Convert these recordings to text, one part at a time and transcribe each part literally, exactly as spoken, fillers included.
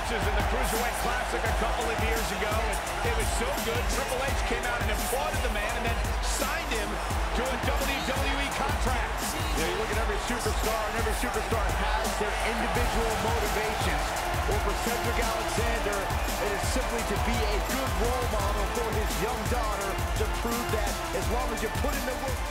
matches in the Cruiserweight Classic a couple of years ago, and it was so good, Triple H came out and applauded the man and then signed him to a W W E contract. Yeah, you look at every superstar, and every superstar has their individual motivations. Well, for Cedric Alexander, it is simply to be a good role model for his young daughter to prove that as long as you put in the work.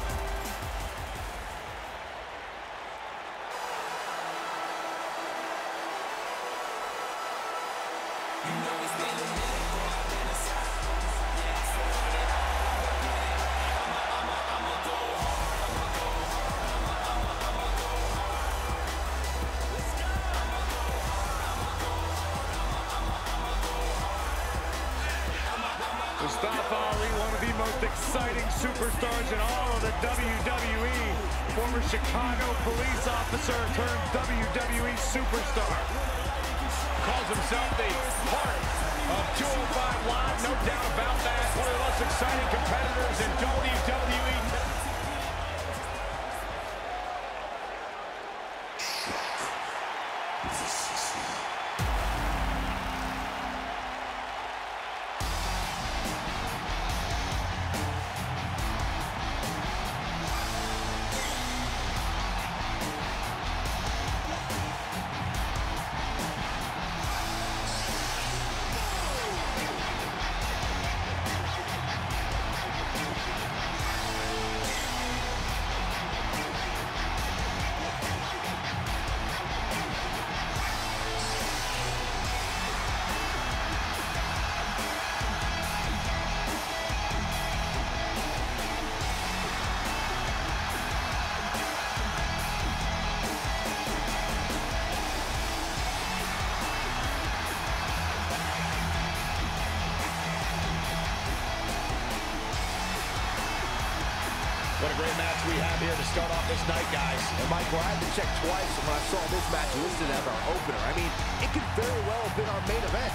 Mustafa Ali, one of the most exciting superstars in all of the W W E. Former Chicago police officer turned W W E superstar. Calls himself the heart of two oh five Live, no doubt about that. One of the most exciting competitors in W W E. What a great match we have here to start off this night, guys. And Michael, I had to check twice when I saw this match listed as our opener. I mean, it could very well have been our main event.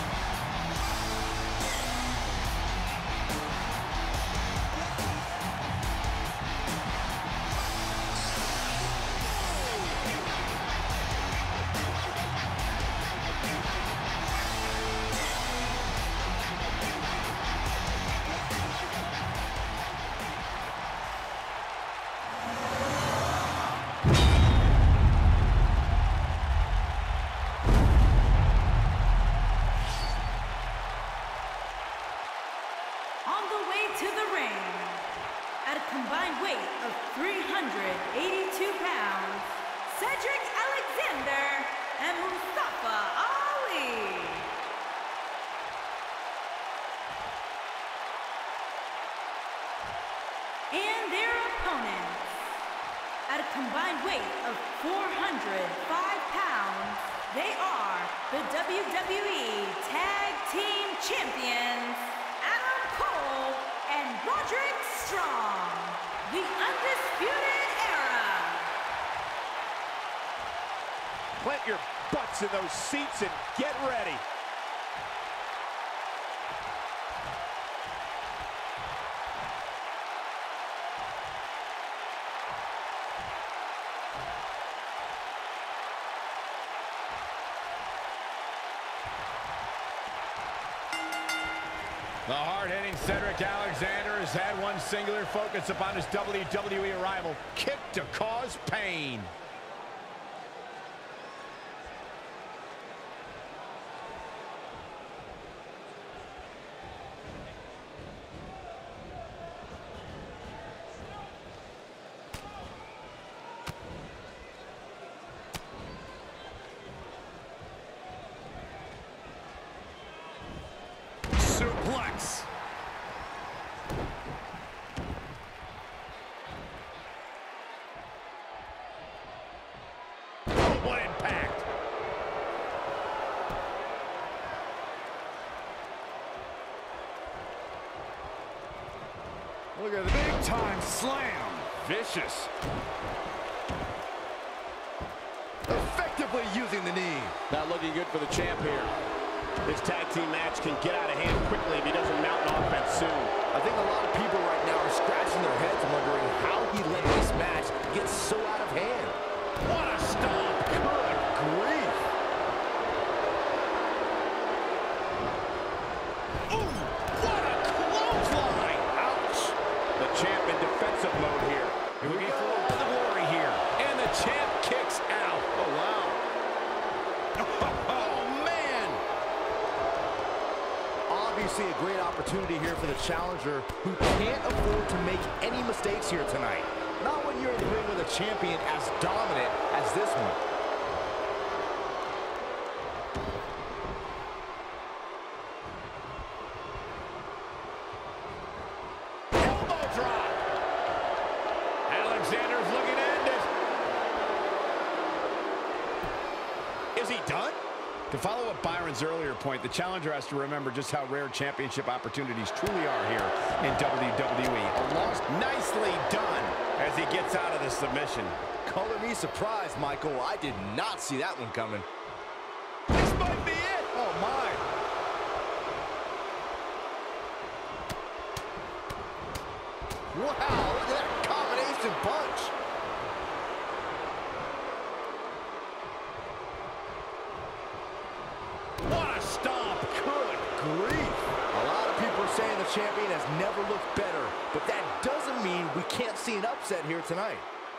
On the way to the ring, at a combined weight of three hundred eighty-two pounds, Cedric Alexander and Mustafa Ali. And their opponents, at a combined weight of four hundred five pounds, they are the W W E Tag Team Champions, Adam Cole and Roderick Strong, the Undisputed Era. Plant your butts in those seats and get ready. The hard-hitting Cedric Alexander has had one singular focus upon his W W E arrival: kick to cause pain. Suplex. Oh, what impact. Look at the big time slam. Vicious. Effectively using the knee. Not looking good for the champ here. This tag team match can get out of hand quickly if he doesn't mount an offense soon. I think a lot of people right now are scratching their heads wondering how he let this match get so out of hand. What a stomp. Good grief. Obviously a great opportunity here for the challenger who can't afford to make any mistakes here tonight. Not when you're in the ring with a champion as dominant as this one. Elbow drop. Alexander's looking to end it. Is he done? To follow up Byron's earlier point, the challenger has to remember just how rare championship opportunities truly are here in W W E. A loss nicely done as he gets out of the submission. Color me surprised, Michael. I did not see that one coming. This might be it. Oh, my. Wow, look at that combination punch. What a stomp. Good grief. A lot of people are saying the champion has never looked better, but that doesn't mean we can't see an upset here tonight.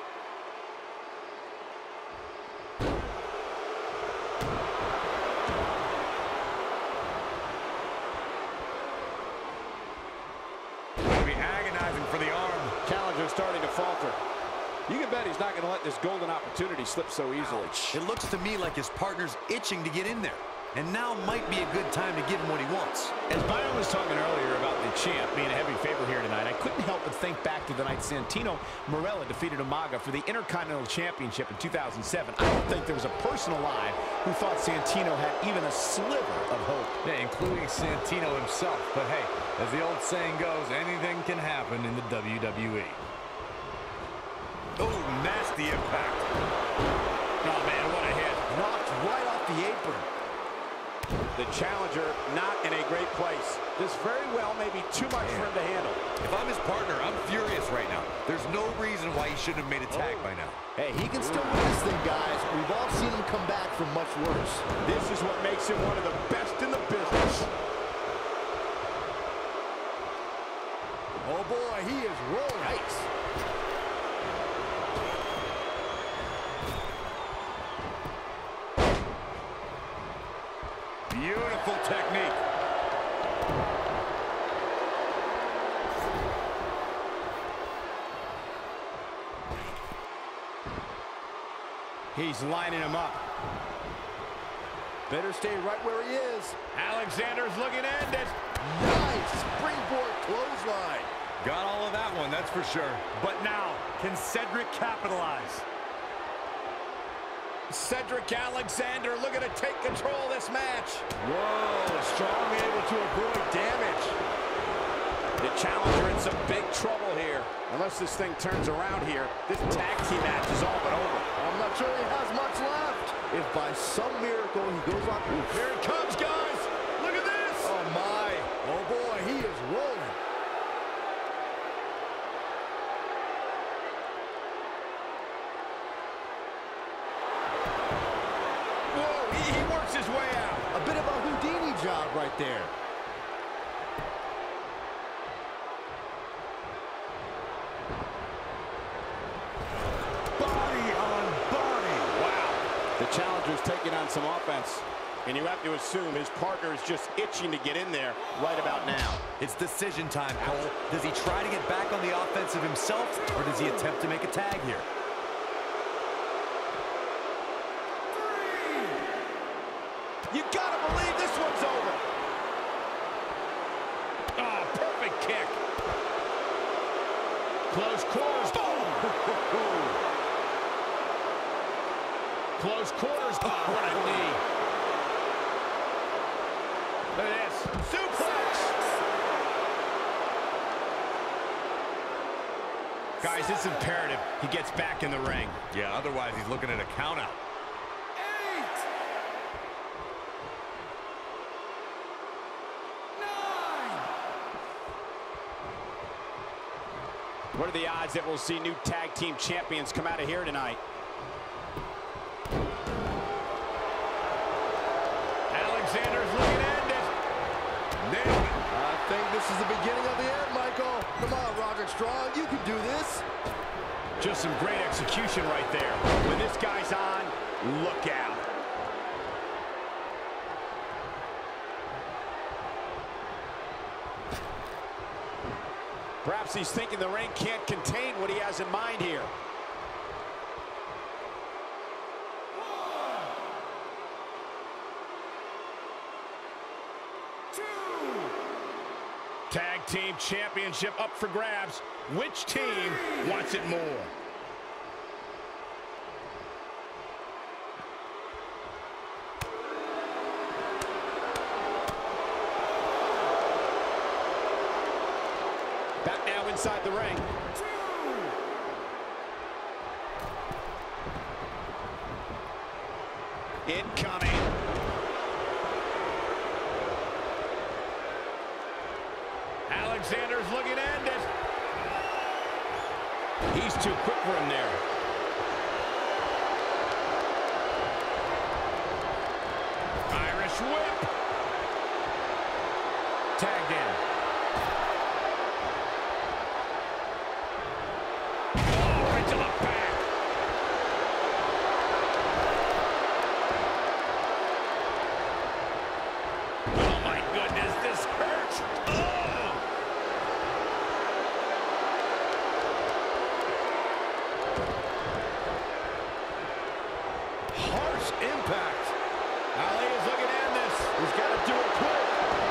Will be agonizing for the arm. Challenger's starting to falter. You can bet he's not going to let this golden opportunity slip so easily. It looks to me like his partner's itching to get in there. And now might be a good time to give him what he wants. As Byron was talking earlier about the champ being a heavy favorite here tonight, I couldn't help but think back to the night Santino Marella defeated Umaga for the Intercontinental Championship in two thousand seven. I don't think there was a person alive who thought Santino had even a sliver of hope. Yeah, including Santino himself. But hey, as the old saying goes, anything can happen in the W W E. Oh, nasty impact. Oh, man, what a hit. Knocked right off the apron. The challenger not in a great place. This very well may be too much for him to handle. If I'm his partner, I'm furious right now. There's no reason why he shouldn't have made a tag by now. Hey, he can still win this thing, guys. We've all seen him come back from much worse. This is what makes him one of the best in the business. Oh, boy, he is rolling ice. Beautiful technique. He's lining him up. Better stay right where he is. Alexander's looking to end it. Nice springboard clothesline. Got all of that one, that's for sure. But now, can Cedric capitalize? Cedric Alexander looking to take control of this match. Whoa, Strong able to avoid damage. The challenger in some big trouble here. Unless this thing turns around here, this tag team match is all but over. I'm not sure he has much left. If by some miracle he goes on. Ooh, Here it comes, guys. Look at this. oh, my. Oh, boy, he is rolling. Whoa, he, he works his way out. A bit of a Houdini job right there. Body on body. Wow. The challenger's taking on some offense. And you have to assume his partner is just itching to get in there right about now. It's decision time, Cole. Does he try to get back on the offensive himself, or does he attempt to make a tag here? You gotta believe this one's over. Oh, perfect kick. Close quarters. Boom. Close quarters. Oh, what a knee. Look at this. Suplex. Guys, it's imperative he gets back in the ring. Yeah, otherwise he's looking at a count out. What are the odds that we'll see new tag team champions come out of here tonight? Alexander's looking to end it. Nailed it. I think this is the beginning of the end, Michael. Come on, Roderick Strong, you can do this. Just some great execution right there. When this guy's on, look out. Perhaps he's thinking the ring can't contain what he has in mind here. Tag Team Championship up for grabs. Which team wants it more? Back now inside the ring. Incoming. Alexander's looking to end it. He's too quick for him there. Irish whip. Tagged in. Oh, right to the back. Oh, my goodness, this hurts. Oh! Harsh impact. Ali is looking to end this. He's got to do it quick.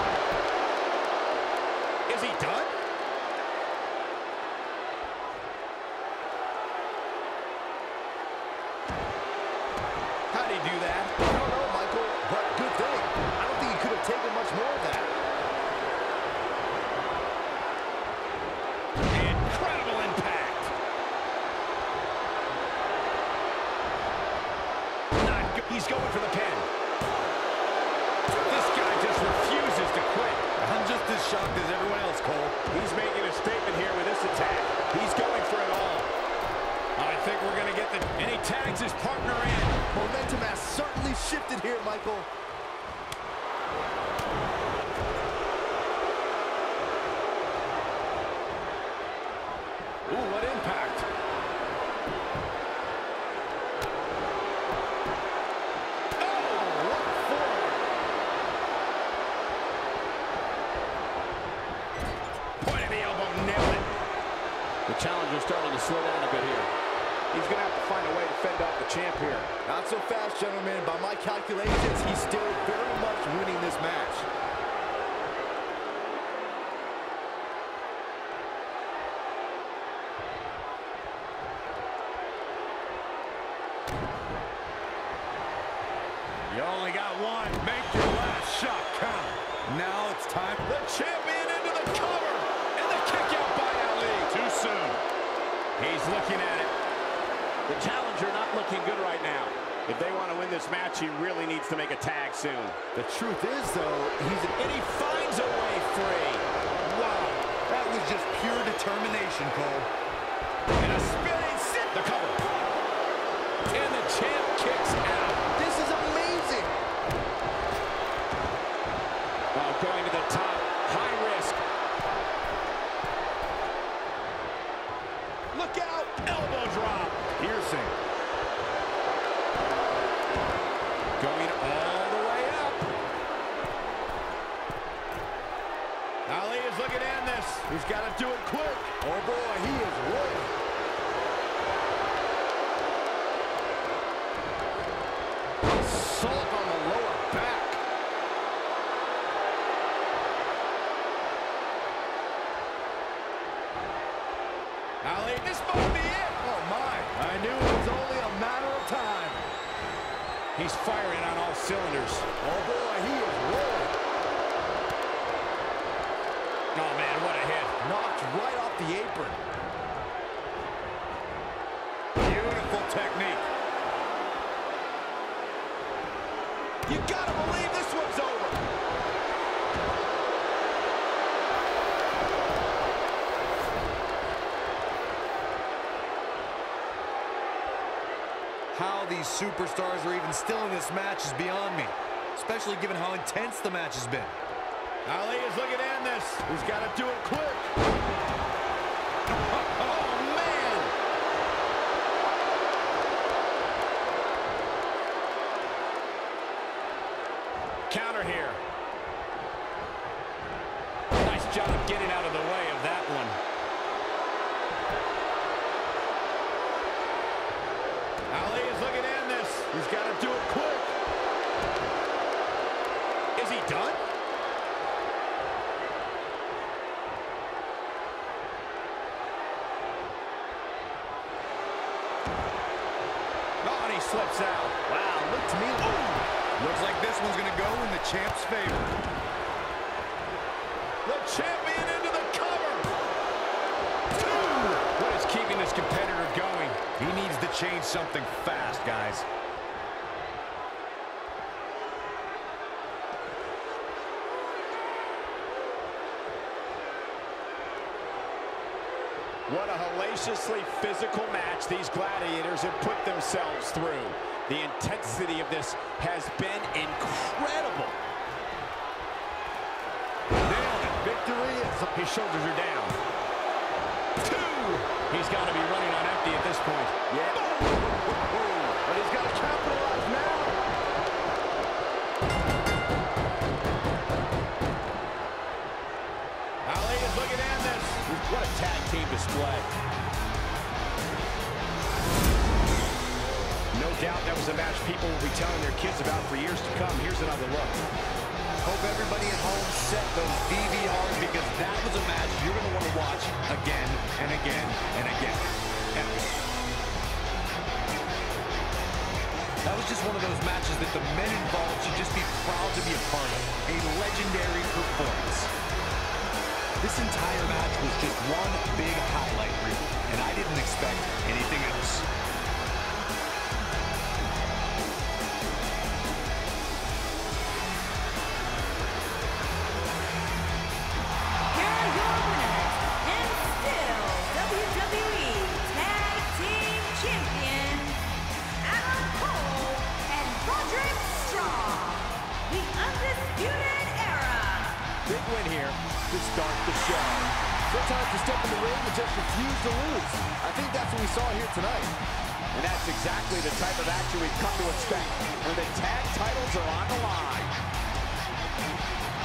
Is he done? How'd he do that? I don't know, Michael, but good thing. I don't think he could have taken much more of that. Incredible impact. Not good. He's going for the pin. This guy just refuses to quit. I'm just as shocked as everyone else, Cole. He's making a statement here with this attack. He's going for it all. I think we're going to get the... And he tags his partner in. Momentum has certainly shifted here, Michael. Ooh, what impact. Oh, what for? Point of the elbow, nailed it. The challenger's starting to slow down a bit here. He's going to have to find a way to fend off the champ here. Not so fast, gentlemen. By my calculations, he's still very much winning this match. You only got one. Make your last shot count. Now it's time. The champion into the cover. And the kick out by Ali. Too soon. He's looking at it. The challenger not looking good right now. If they want to win this match, he really needs to make a tag soon. The truth is, though, he's an And he finds a way free. Wow, that was just pure determination, Cole. And a spinning sit. The cover. And the champ kicks out. This is amazing. Oh, going to the top. High risk. Look out. Elbow drop. Piercing. Going all the way up. Ali is looking to end this. He's got to do it quick. Oh, boy, he is rolling. Assault on the lower back. Ali, this might be it. Oh, my. I knew it was only a matter of time. He's firing on all cylinders. Oh, boy, he is rolling. Oh, man, what a hit. Knocked right off the apron. Beautiful technique. You gotta believe this one's over. How these superstars are even still in this match is beyond me, especially given how intense the match has been. Ali is looking to end this. He's got to do it quick. Oh, man. Counter here. Nice job getting out of the way of that one. done? Oh, and he slips out. Wow, look to me. Oh. Looks like this one's going to go in the champ's favor. The champion into the cover. Two. What is keeping this competitor going? He needs to change something fast, guys. What a hellaciously physical match these gladiators have put themselves through. The intensity of this has been incredible. Nailed it. Victory is up. His shoulders are down. Two. He's got to be running on empty at this point. Yeah. But he's got to capitalize now. Ali is looking at this. What a tag team display. No doubt that was a match people will be telling their kids about for years to come. Here's another look. Hope everybody at home set those D V Rs, because that was a match you're going to want to watch again and again and again. Epic. That was just one of those matches that the men involved should just be proud to be a part of. A legendary performance. This entire match was just one big highlight reel, and I didn't expect anything else. Here are your winners, and still W W E Tag Team Champions, Adam Cole and Roderick Strong, the Undisputed Era. Big win here to start the show. Sometimes you step in the ring and just refuse to lose. I think that's what we saw here tonight. And that's exactly the type of action we've come to expect when the tag titles are on the line.